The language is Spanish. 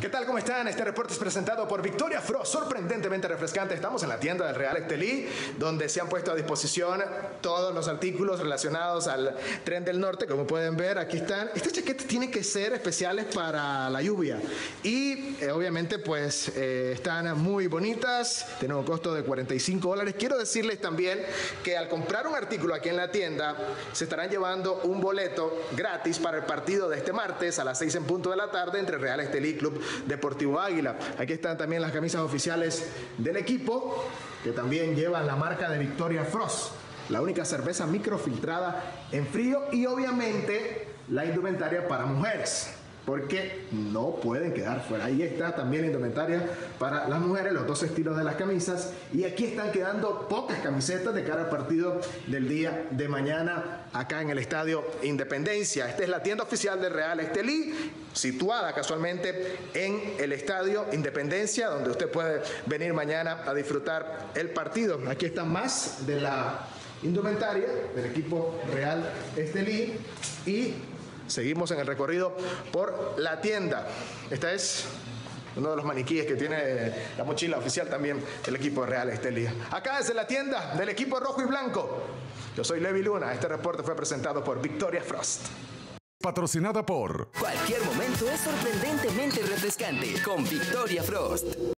¿Qué tal? ¿Cómo están? Este reporte es presentado por Victoria Frost, sorprendentemente refrescante. Estamos en la tienda del Real Estelí, donde se han puesto a disposición todos los artículos relacionados al Tren del Norte. Como pueden ver, aquí están. Estas chaquetas tienen que ser especiales para la lluvia y obviamente pues están muy bonitas, tienen un costo de $45. Quiero decirles también que al comprar un artículo aquí en la tienda, se estarán llevando un boleto gratis para el partido de este martes a las 6 en punto de la tarde entre Real Estelí y Club Deportivo Águila. Aquí están también las camisas oficiales del equipo, que también llevan la marca de Victoria Frost, la única cerveza microfiltrada en frío, y obviamente la indumentaria para mujeres, porque no pueden quedar fuera. Ahí está también la indumentaria para las mujeres, los dos estilos de las camisas. Y aquí están quedando pocas camisetas de cara al partido del día de mañana acá en el Estadio Independencia. Esta es la tienda oficial del Real Estelí, situada casualmente en el Estadio Independencia, donde usted puede venir mañana a disfrutar el partido. Aquí está más de la indumentaria del equipo Real Estelí y seguimos en el recorrido por la tienda. Esta es uno de los maniquíes que tiene la mochila oficial también del equipo Real Estelí. Acá desde la tienda del equipo rojo y blanco, yo soy Levi Luna. Este reporte fue presentado por Victoria Frost. Patrocinada por... Cualquier momento es sorprendentemente refrescante con Victoria Frost.